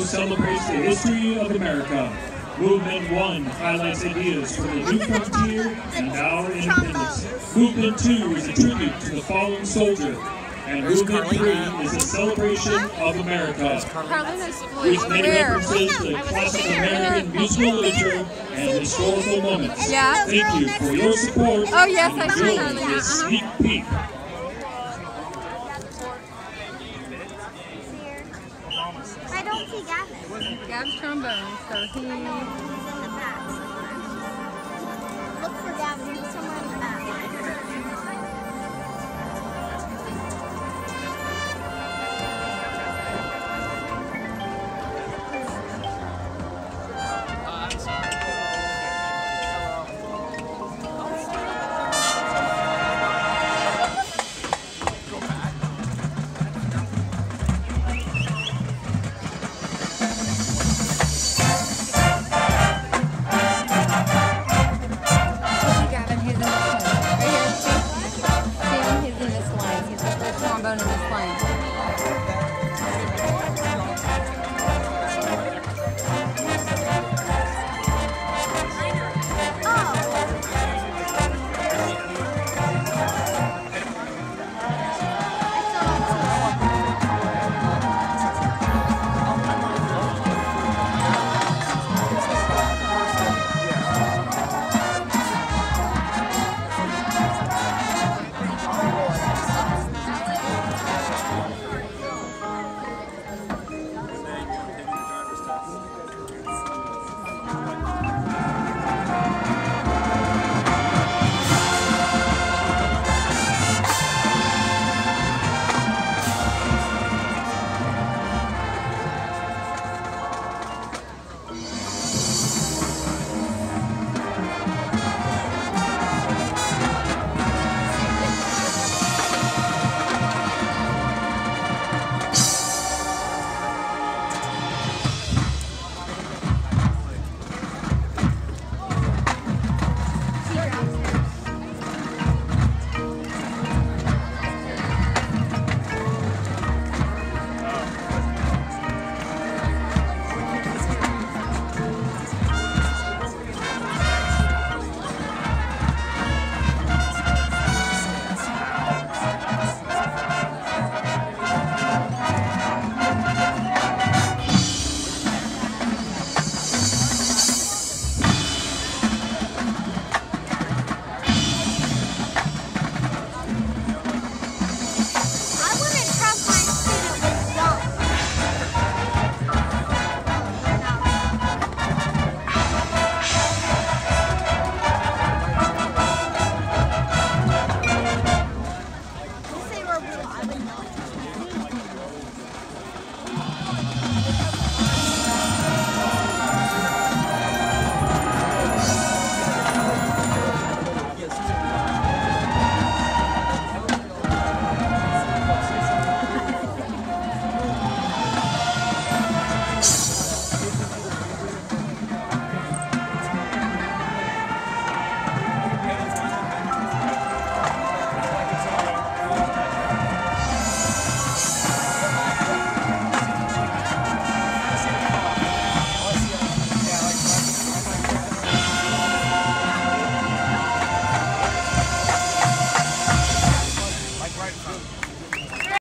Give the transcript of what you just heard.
celebrates the history of America. Movement 1 highlights ideas for the new frontier and our independence. Movement 2 is a tribute to the fallen soldier. And Movement 3 is a celebration of America, with many references to classic American musical literature and historical moments. Yeah. Thank you for your support. Oh yes, I Enjoy see. this sneak peek. I don't see Gavin. Gavin's trombone, so he... I know he's in the back somewhere. Look for Gavin, he's somewhere in the back.